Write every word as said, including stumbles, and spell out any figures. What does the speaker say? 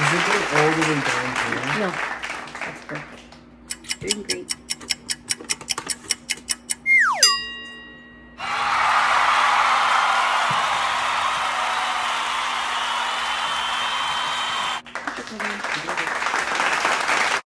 it go all the way down here? No. That's perfect. Doing great.